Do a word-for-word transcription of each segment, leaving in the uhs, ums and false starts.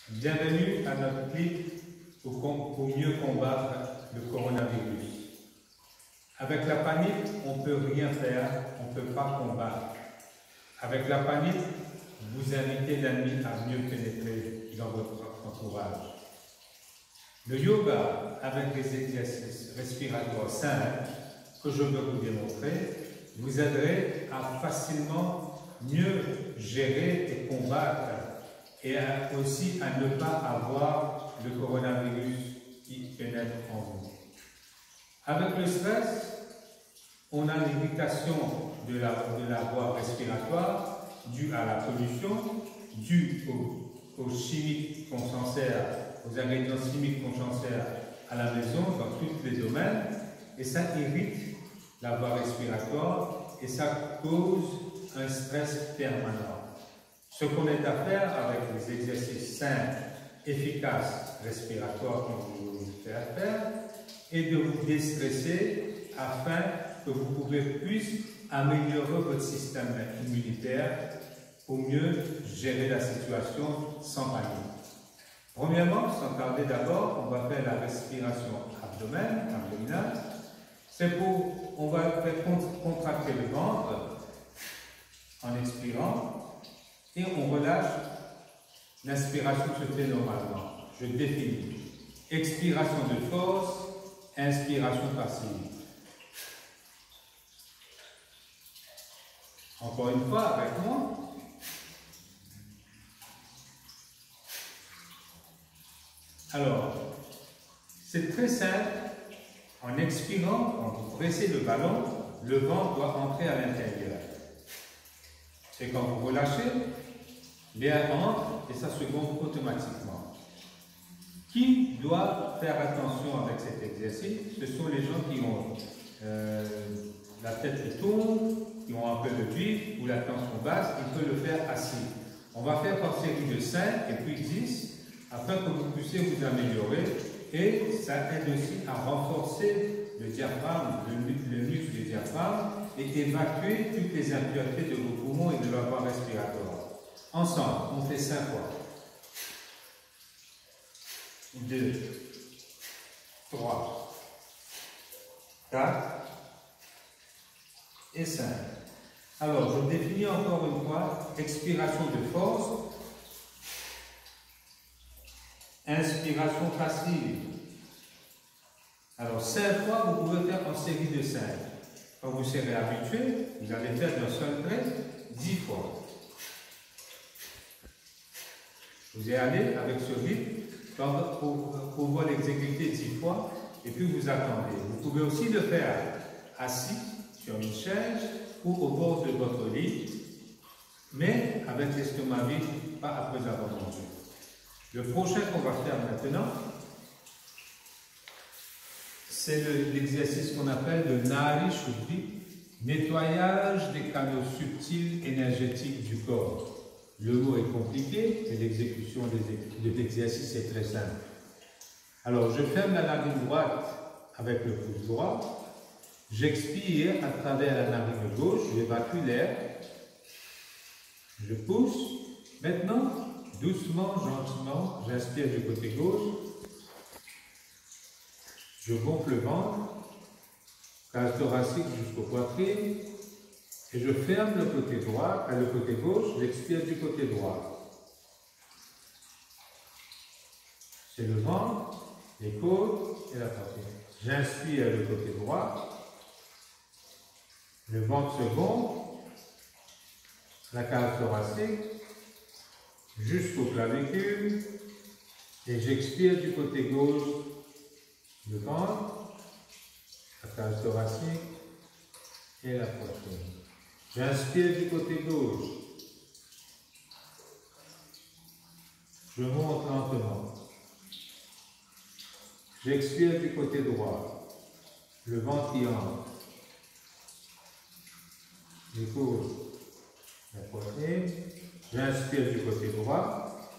Bienvenue à notre clip pour, pour mieux combattre le coronavirus. Avec la panique, on ne peut rien faire, on ne peut pas combattre. Avec la panique, vous invitez l'ennemi à mieux pénétrer dans votre entourage. Le yoga, avec les exercices respiratoires simples que je veux vous démontrer, vous aiderait à facilement mieux gérer et combattre et à, aussi à ne pas avoir le coronavirus qui pénètre en vous. Avec le stress, on a l'irritation de la, de la voie respiratoire due à la pollution, due aux, aux chimiques qu'on s'en sert, aux ingrédients chimiques qu'on s'en sert à la maison, dans tous les domaines, et ça irrite la voie respiratoire et ça cause un stress permanent. Ce qu'on est à faire avec les exercices simples, efficaces, respiratoires qu'on vous faire faire, est de vous déstresser afin que vous pouvez plus améliorer votre système immunitaire pour mieux gérer la situation sans panique. Premièrement, sans tarder d'abord, on va faire la respiration abdomen, abdominale. C'est pour, on va faire contracter le ventre en expirant et on relâche. L'inspiration se fait normalement. Je définis. Expiration de force, inspiration passive. Encore une fois, avec moi. Alors, c'est très simple. En expirant, quand vous pressez le ballon, le vent doit entrer à l'intérieur. Et quand vous relâchez, l'air entre et ça se gonfle automatiquement. Qui doit faire attention avec cet exercice? Ce sont les gens qui ont euh, la tête qui tourne, qui ont un peu de vide ou la tension basse, ils peuvent le faire assis. On va faire par série de cinq et puis dix afin que vous puissiez vous améliorer et ça aide aussi à renforcer le diaphragme, le, le muscle du diaphragme et évacuer toutes les impuretés de vos poumons et de la voie respiratoire. Ensemble, on fait cinq fois. deux, trois, quatre et cinq. Alors, je définis encore une fois, expiration de force, inspiration passive. Alors, cinq fois, vous pouvez faire en série de cinq. Quand vous serez habitué, vous allez faire d'un seul trait dix fois. Vous allez aller avec ce rythme pour, pour pouvoir l'exécuter dix fois et puis vous attendez. Vous pouvez aussi le faire assis sur une chaise ou au bord de votre lit, mais avec l'estomac vide, pas après avoir mangé. Le prochain qu'on va faire maintenant, c'est l'exercice qu'on appelle le Nari Shuddhi, nettoyage des canaux subtils énergétiques du corps. Le mot est compliqué, mais l'exécution de l'exercice est très simple. Alors, je ferme la narine droite avec le pouce droit. J'expire à travers la narine gauche, j'évacue l'air. Je pousse. Maintenant, doucement, gentiment, j'inspire du côté gauche. Je gonfle le ventre, cage thoracique jusqu'au poitrine. Et je ferme le côté droit, à le côté gauche, j'expire du côté droit. C'est le ventre, les côtes et la poitrine. J'inspire le côté droit, le ventre se gonfle, la cage thoracique, jusqu'au clavicule, et j'expire du côté gauche, le ventre, la cage thoracique et la poitrine. J'inspire du côté gauche. Je monte lentement. J'expire du côté droit. Le ventre qui entre. Les côtes, la poitrine. J'inspire du côté droit.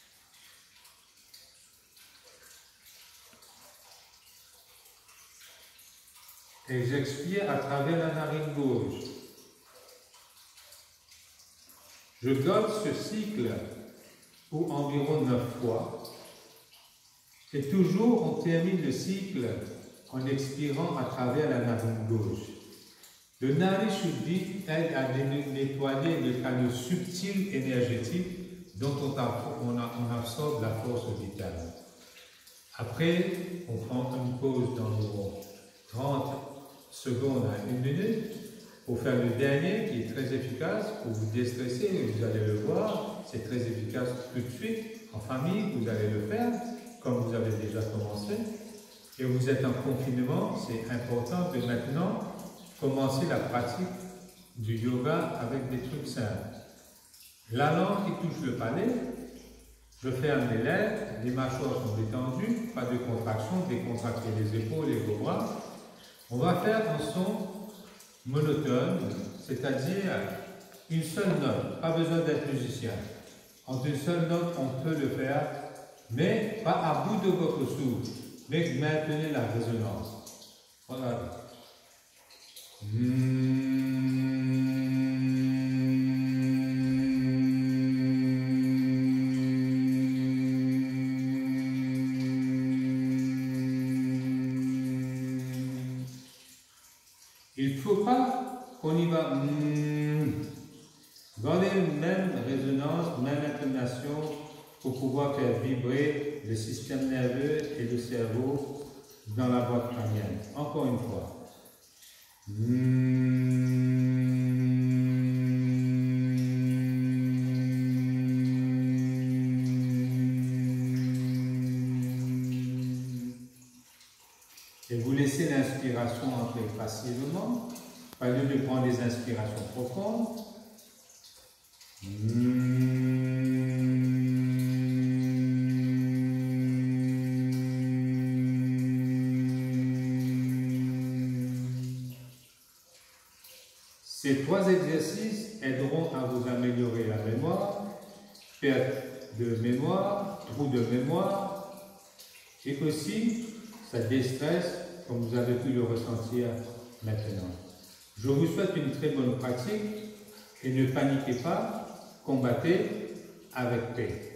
Et j'expire à travers la narine gauche. Je donne ce cycle ou environ neuf fois. Et toujours, on termine le cycle en expirant à travers la narine gauche. Le Nari Shuddhi aide à nettoyer le canal subtil énergétique dont on, on, on absorbe la force vitale. Après, on prend une pause d'environ trente secondes à une minute pour faire le dernier qui est très efficace pour vous déstresser. Vous allez le voir, c'est très efficace tout de suite. En famille, vous allez le faire comme vous avez déjà commencé. Et vous êtes en confinement, c'est important de maintenant commencer la pratique du yoga avec des trucs simples. La langue qui touche le palais, je ferme les lèvres, les mâchoires sont détendues, pas de contraction, décontracter les épaules et vos bras. On va faire un son monotone, c'est-à-dire une seule note, pas besoin d'être musicien. En une seule note, on peut le faire, mais pas à bout de votre souffle, mais maintenez la résonance. Regardez. Il ne faut pas qu'on y va dans les mêmes résonances, même intonation pour pouvoir faire vibrer le système nerveux et le cerveau dans la boîte crânienne. Encore une fois. Et vous laissez l'inspiration entrer facilement, pas lieu de prendre des inspirations profondes. Ces trois exercices aideront à vous améliorer la mémoire, perte de mémoire, trou de mémoire, et aussi ça déstresse, comme vous avez pu le ressentir maintenant. Je vous souhaite une très bonne pratique et ne paniquez pas, combattez avec paix.